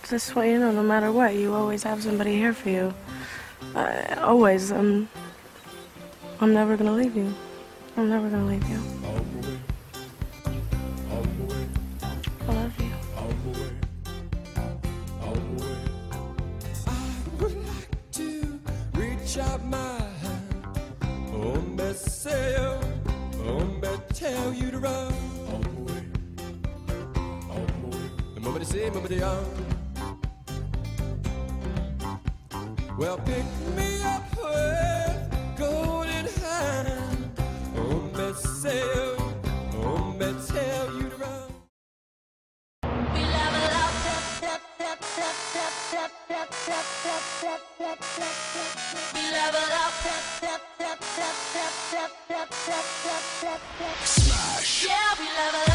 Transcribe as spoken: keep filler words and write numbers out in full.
Just want you to know, no matter what, you always have somebody here for you. Uh, always. Um, I'm never gonna leave you. I'm never gonna leave you. I love you. I would like to reach out my hand, oh, me say you, oh, me tell you to run. Nobody say, nobody on. Well, pick me up with golden hand. Oh, me say, oh, me tell you to run. We level up. We level up. Smash. Yeah, we level up.